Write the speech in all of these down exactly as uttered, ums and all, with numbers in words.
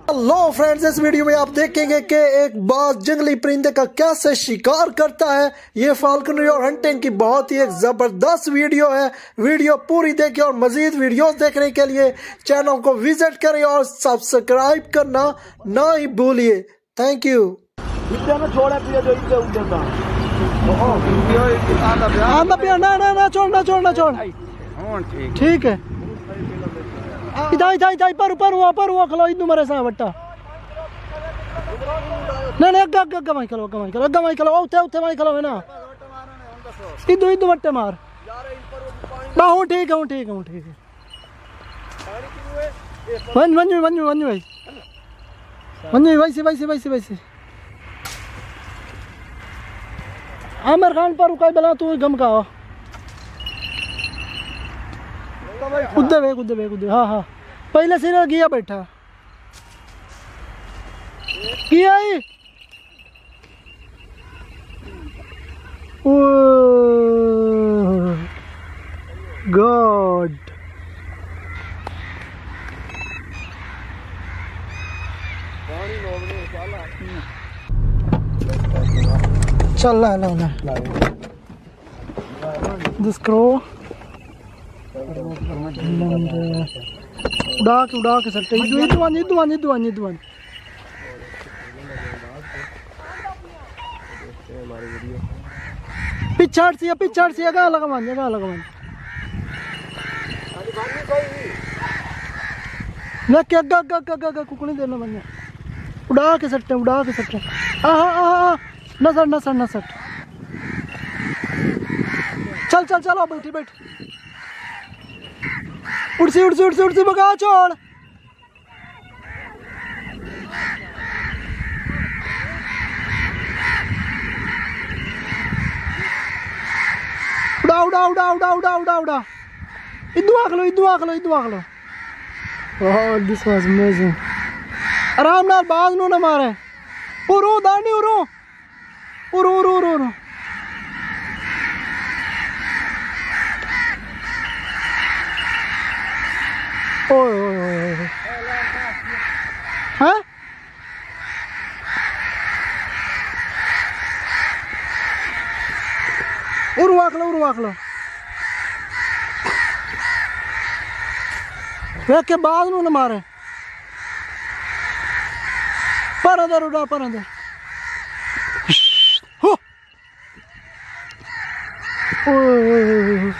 Hello friends, इस video में आप देखेंगे कि एक बाज जंगली परिंदे का कैसे शिकार करता है। ये फाल्कनरी और हंटिंग की बहुत ही एक जबरदस्त वीडियो है। वीडियो पूरी देखें और मजीद वीडियोस देखने के लिए चैनल को विजिट करें और सब्सक्राइब करना ना ही भूलिए। Thank you. ना ना ना छोड़ ना छोड़ ना छोड़ ठीक है। इधर इधर इधर पर ऊपर हुआ पर हुआ खलो इधर मरे सा बट्टा नहीं नहीं अग्गा अग्गा माई खलो अग्गा माई खलो अग्गा माई खलो उठे उठे माई खलो है ना इधर इधर बट्टे मार बा हूँ ठीक है हूँ ठीक है हूँ ठीक है वन वन वन वन भाई वन वैसे वैसे वैसे वैसे आमिर खान पर रुका बला तू गम का उधर वे उधर वे उधर हाँ हाँ पहले से गया बैठा किया ही गॉड चल ला ला ला दिस क्रो उड़ा के उड़ा के सकते इधर इधर वन इधर वन इधर वन इधर वन पिछाड़ से पिछाड़ से लगा लगा मान लगा लगा मान ना क्या गा गा गा गा गा कुकड़ी देना मन उड़ा के सकते उड़ा के सकते आहा आहा नसर नसर नसर चल चल चलो बैठी बैठ उड़सी उड़सी उड़सी उड़सी भगा छोड़ उड़ा उड़ा उड़ा उड़ा उड़ा उड़ा उड़ा इधू आख लो इधू आख लो इधू आख लो। Oh this was amazing. आराम नाल बाज नु ना मारे उरो दानी उरो उरो उरो उरो उरो ओए ओए ओए हाँ उर्वाक लो उर्वाक लो वे के बाद न मारे पर अंदर उड़ा पर अंदर हो ओए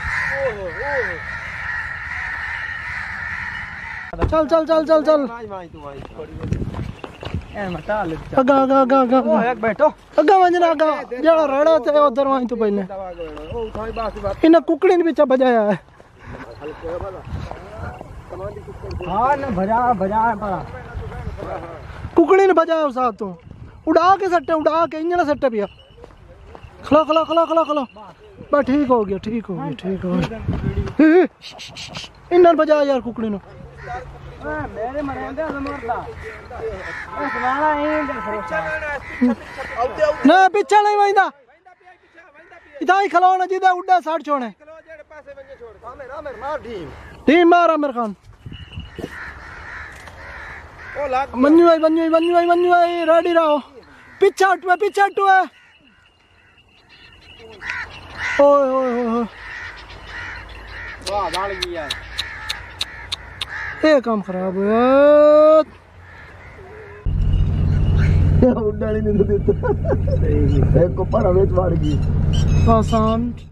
चल चल चल चल चल अगा अगा अगा अगा बैठो अगा वंजना अगा जड़ा रड़ा थे उधर वहीं तो पहले इन्हें कुकड़ी ने पीछे बजाया है हां ने बजा बजा पड़ा कुकड़ी ने बजाया साथ तो उड़ा के सट्टे उड़ा के इंजन सट्टे पिया खलो खलो खलो खलो खलो बस ठीक हो गया ठीक हो गया ठीक हो गया इन्हें बजाया यार कुकड़ी ने मेरे मरेंदे मरदा ए समाला ए ना पीछे नहीं वंदा इधर ही खलो ना जिदा उड़ा साठ छोड़े जेड़े पासे वंजे छोड़ आमिर आमिर मार टीम टीम मार आमिर खान ओ लाग मन्नू भाई मन्नू भाई मन्नू भाई मन्नू भाई रेडी रहो पीछे हटवे पीछे हटवे ओए ओए ओए वाह डाल गया ये काम खराब है उड़ानी नहीं देता एक को पर हमें मार गई आसान।